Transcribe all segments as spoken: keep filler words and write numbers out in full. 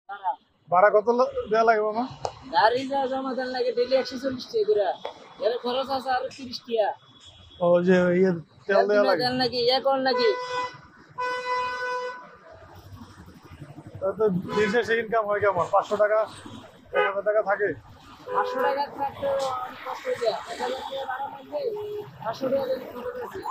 ভাড়া কত দেওয়া লাগে মামা? গাড়ি যা জমা দেন লাগে ডেলি একশো চল্লিশ টাকা করে, এর খরচ আছে আরো তিরিশ টাকা। ও যে ইয়ে তেল দেওয়া লাগে দেন নাকি ইয়ে কর নাকি? তো দিন শেষে ইনকাম হয় কেমন? পাঁচশো টাকা এক হাজার টাকা থাকে? পাঁচশো টাকা থাকতে অনেক কষ্ট হয়ে যায়, এক হাজার টাকা ভাড়া লাগবে, পাঁচশো টাকা যদি খরচ আছে।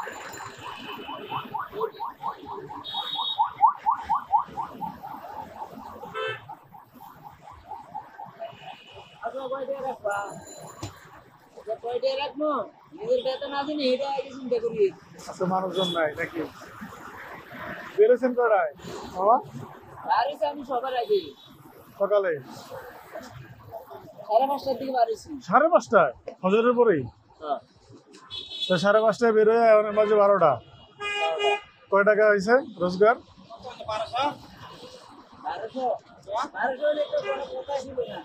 আপনার কয় টাকা রাখবা? কয় টাকা রাখবো? নিজের বেতন আছে না, এটা আগে চিন্তা করি। আচ্ছা, মানুষজন নাই নাকি? বেরোছেন কটায় মামা? বাড়িতে আমি সবার আগে সকালে সাড়ে পাঁচটার দিকে বাড়িছি। সাড়ে পাঁচটায় হজরের পরেই? হ্যাঁ, তো সাড়ে পাঁচটায় বেরোয় এখন বাজে বারোটা। কয় টাকা হয়েছে রোজগার? বারোশো বারোশো হলে তো কোনো কথা ছিল না।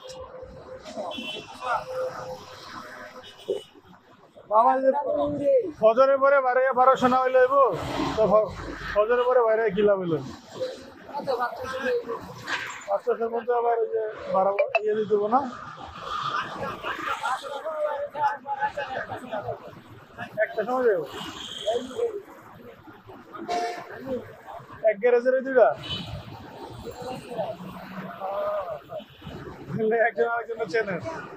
মামা যে ফজরের পরে বাইরে বারোশো না হইলে হইব তো ফজরের পরে বাইরে কি লাভ হইল? কত বাচ্চা ছিল? পাঁচটার মধ্যে আবার ওই যে বারো ইয়ে দিতে দেবো না? একটা সময় যাবো এক গ্যারেজের দুইটা একজন আরেকজনের চেনে?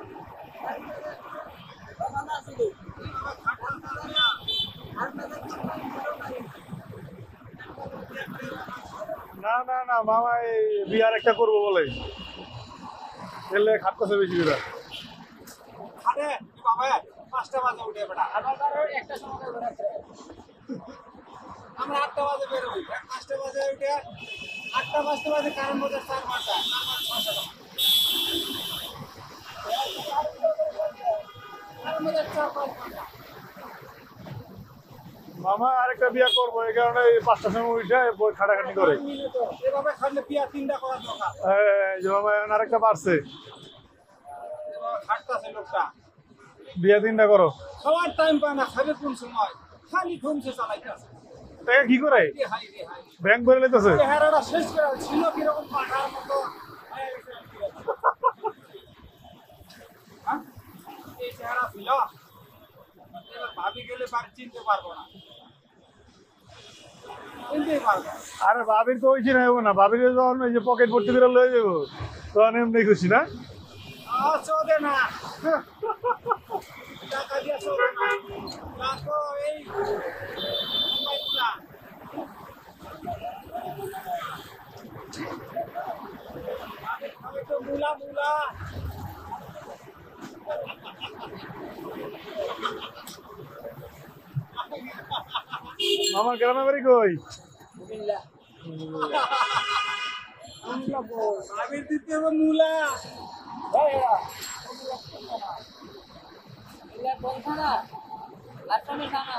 না না না মামা এই বিয়ার একটা করবো বলে এলে খাটতেছে বেশি বিরা। পাঁচটা বাজে উঠে বেটা, একটা সময় আমরা আটটা বাজে বেরোই, পাঁচটা বাজে উঠে আটটা পাঁচটা বাজে কারণ মধ্যে চার মাসা মামা আরেকটা বিয়া করবো এই কারণে পাঁচটার সময় উঠে বই খাটাখাটি করে। এভাবে খাটলে বিয়া তিনটা করার দরকার। এই যে মামা এখন আরেকটা পারছে খাটতেছে লোকটা, বিয়া তিনটা করো। সবার টাইম পায় না, খাবে কোন সময়, খালি ঘুমছে চালাইতেছে। টাকা কি করে হাই রে হাই, ব্যাংক ভরে নিতেছে? চেহারাটা শেষ করে ছিল কিরকম পাঠার মতো। হ্যাঁ, এই চেহারা ছিল, এবার ভাবি গেলে বাড়ি চিনতে পারবো না, চিনতেই পারবো। আরে ভাবির তো ওই চিনা যাবো না, ভাবির যখন ওই যে পকেট ভর্তি করে লয়ে যাবো তখন এমনি খুশি না? চোদে না, টাকা দিয়ে চোদে না, তারপর এই মুম্বাইগুলা আমি তো মুলা মুলা। আমার গ্রামে বাড়ি কই? আমি দিতে হবে মুলা। বলখানা লাট্টামে খানা